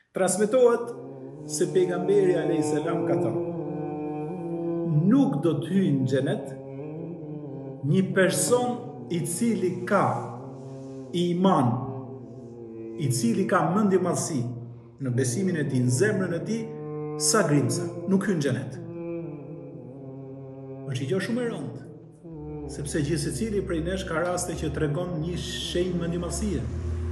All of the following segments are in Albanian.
Transmetohet se pejgamberi a.s. ka thënë: nuk do të hyjë në xhenet një person i cili ka iman, i cili ka mendje madhësi në besimin e tij, në zemrën e tij, sa grimca, nuk hyn në xhenet. Është një gjë shumë e rëndë, sepse gjithë secili prej nesh ka raste që tregon një shenjë mendimallësie.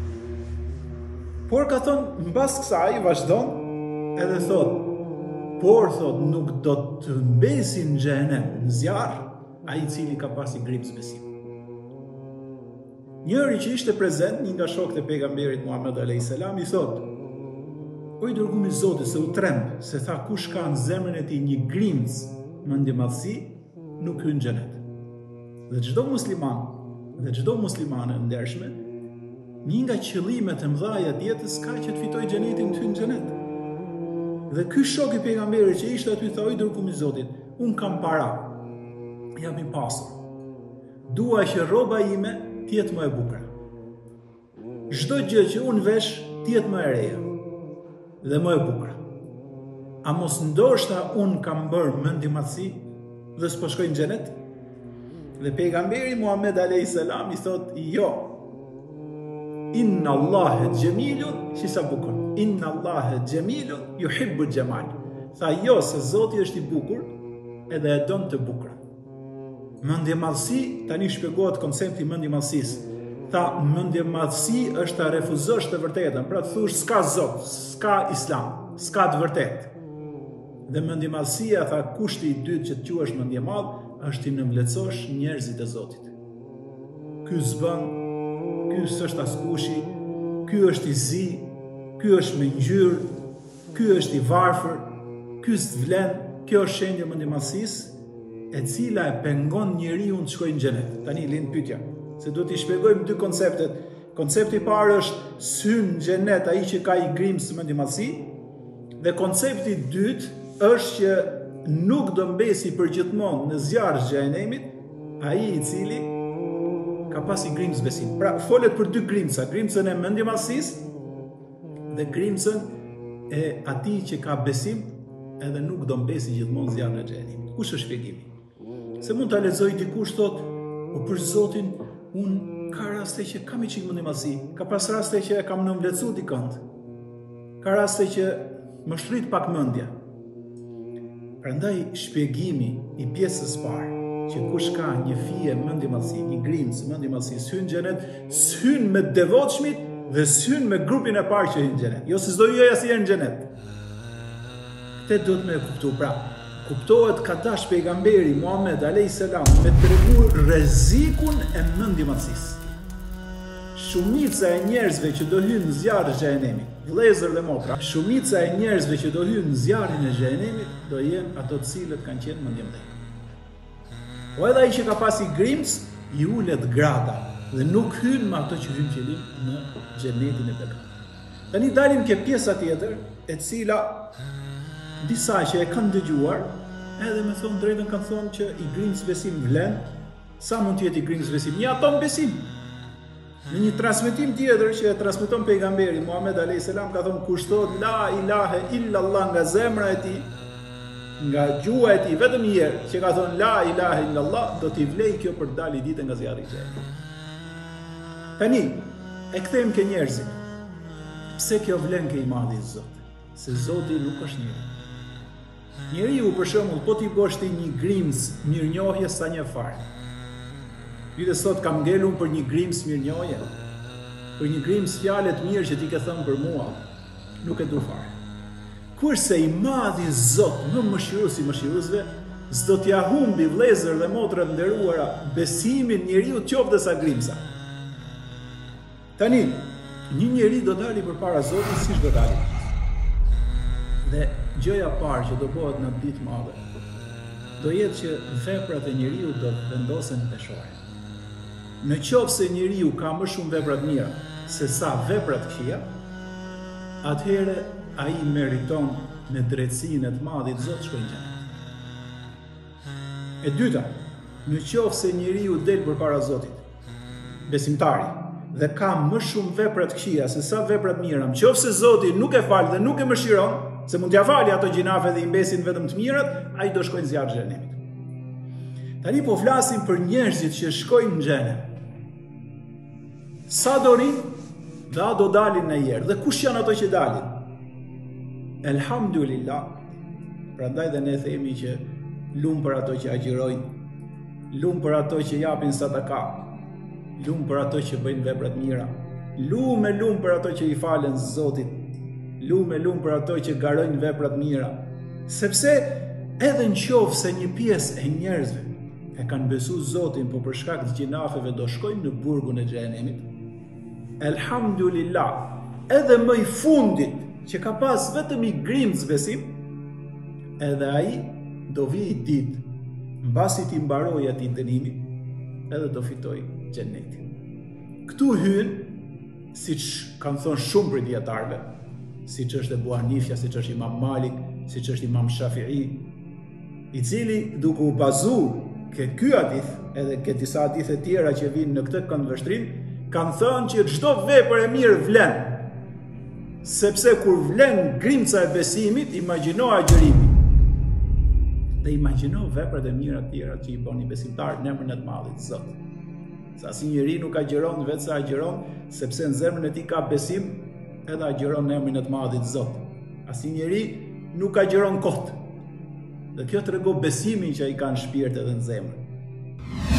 Por ka thonë, mbas kësaj vazhdon edhe thotë, por thotë nuk do të mbesin në xhenem, në zjarr, ai i cili ka pasi grimc besim. Njëri që ishte prezent, një nga shokët e pejgamberit Muhammed a.s. i thotë: o i dërguar i Zotit, se u tremb, se tha kush ka në zemrën e tij një grimc mendjemadhësi, nuk hyn në xhenet. Dhe çdo musliman dhe çdo muslimane e ndershme, një nga qëllimet e mëdha të jetës ka që të fitojë xhenetin, të hyjë në xhenet. Dhe ky shok i pejgamberit që ishte aty tha: o i dërguar i Zotit, un kam para, jam i pasur, dua që rroba ime të jetë më e bukur. Çdo gjë që un vesh të jetë më e reja dhe më e bukur. A mos ndoshta un kam bërë mendjemadhësi dhe s'po shkoj në xhenet? Dhe pejgamberi Muhammed a.s. i thot: jo. Inna Allahe gjemilun, që sa bukur. Inna Allahe gjemilun, yuhibbu gjemal. Tha jo, se Zoti është i bukur edhe e don të bukur. Mendjemadhësi, tani shpjegohet koncepti i mendjemadhësisë. Tha, mendjemadhësi është ta refuzosh të vërtetën, pra të thush s'ka Zot, s'ka Islam, s'ka të vërtetë. Dhe mendjemadhësia, tha, kushti i dytë që të quhesh mendjemadh është të nënvlerësosh njerëzit e Zotit. Ky s'bën, ky s'është askushi, ky është i zi, ky është me ngjyrë, ky është i varfër, ky s'vlen. Kjo është shenjë e mendjemadhësisë, e cila e pengon njeriu të shkojë në xhenet. Tani lind pyetja, se duhet t'i shpjegojmë dy konceptet. Koncepti i parë është syn në xhenet ai që ka i grimës mendjemadhësi, dhe koncepti i dytë është që nuk do mbesi përgjithmonë në zjarr të xhenemit ai i cili ka pasi grimës besim. Pra folet për dy grimca, grimcën e mendjemadhësisë dhe grimcën e atij që ka besim edhe nuk do mbesi gjithmonë zjarrin e xhenemit. Kush është shpjegimi? Se mund ta lexoj dikush thotë, po për Zotin un ka raste që kam i çik mendjemadhësi, ka pas raste që kam nënvlerësuar dikant, ka raste që më shrit pak mendja. Prandaj shpjegimi i pjesës së parë, që kush ka një fije mendjemadhësi, një grimcë mendjemadhësi, s'hyn në xhenet, s'hyn me devotshmit dhe s'hyn me grupin e parë që hyn në xhenet. Jo se s'do hyj asnjëherë në xhenet. Këtë duhet me kuptu. Pra, kuptohet ka dash pejgamberi Muhammed a.s. me tregu rrezikun e mendjemadhësisë. Shumica e njerëzve që do hyjnë në zjarrin e xhenemit, vëllezër dhe motra, shumica e njerëzve që do hyjnë në zjarrin e xhenemit do jenë ato të cilët kanë qenë mendjemëdhej. Po edhe ai që ka pasi grimc, i ulet grada dhe nuk hyn me ato që hyn fillim në xhenetin e bekat. Tani dalim ke pjesa tjetër, e cila disa që e kanë dëgjuar, edhe me thonë drejtën kanë thonë që i grimc besim vlen. Sa mund të jetë i grimc besim? Një atom besim. Në një transmetim tjetër që e transmeton pejgamberi Muhammed a.s. ka thonë, kush thot la ilahe illallah nga zemra e tij, nga gjuha e tij vetëm një herë, që ka thonë la ilahe illallah, do t'i vlej kjo për të dalë ditë nga zjarri i xhenemit. Tani e kthejmë ke njerëzit. Pse kjo vlen ke i madhi Zot? Se Zoti nuk është njëri. Njeriu për shembull, po ti bosh ti një grimc mirënjohje sa një fare. Dhe sot kam ngelur për një grimc mirënjohje, për një grimc fjalë të mirë që ti ke thënë për mua, nuk e du fare. Kurse i madhi Zot, më mëshirues i mëshiruesve, s'do t'ia humbi vëllezër dhe motra të nderuara besimin njeriu qoftë sa grimca. Tani, një njeri do dali përpara Zotit siç do dali. Dhe gjëja parë që do bëhet në ditë madhe, do jetë që veprat e njeriu do të vendosen në peshore. Në qoftë se njeriu ka më shumë vepra të mira se sa vepra të këqija, atëherë ai meriton me drejtsinë e të madhit Zot shkojnë në xhenet. E dyta, në qoftë se njeriu del përpara Zotit, besimtari, dhe ka më shumë vepra të këqija se sa vepra të mira. Nëse Zoti nuk e fal dhe nuk e mëshiron, se mund t'ia falë ato gjinafe dhe i mbesin vetëm të mirat, ai do shkojnë zjarr xhenemit. Tani po flasim për njerëzit që shkojnë në xhenem. Sa do rinë dhe a do dalin në jerë. Dhe kush janë ato që dalin? Elhamdulillah. Prandaj dhe ne themi që lumë për ato që agjirojnë, lumë për ato që japin sadaka, lumë për ato që bëjnë vepra të mira, lumë për ato që i falen Zotit, lumë për ato që garojnë vepra të mira, sepse edhe nëse një pjesë e njerëzve e kanë besu Zotin, po për shkak të gjinafeve do shkojnë në burgun e xhenemit. Elhamdulillah, edhe më i fundit që ka pas vetëm i grimc besim, edhe ai do vi i ditë, mbasi ti mbaroj atij dënimi, edhe do fitoj xhenetin. Këtu hyn, siç kanë thënë shumë prej dietarëve, siç është Ebu Hanifja, siç është Imam Malik, siç është Imam Shafi'i, i cili duke u bazuar ke ky hadith, edhe ke disa hadithe tjera që vinë në këtë këndvështrim, kanë thënë që çdo vepër e mirë vlen, sepse kur vlen grimca e besimit, imagjino agjërimin. Dhe imagjino veprat e mira të tjera që i bën një besimtar në emrin e të Madhit Zot. Sa si njeri nuk agjeron vetë sa agjeron, sepse në zemrën e tij ka besim, edhe agjeron në emrin e të Madhit Zot. Asnjë njeri nuk agjeron kot. Dhe kjo tregon besimin që ai ka në shpirt edhe në zemër.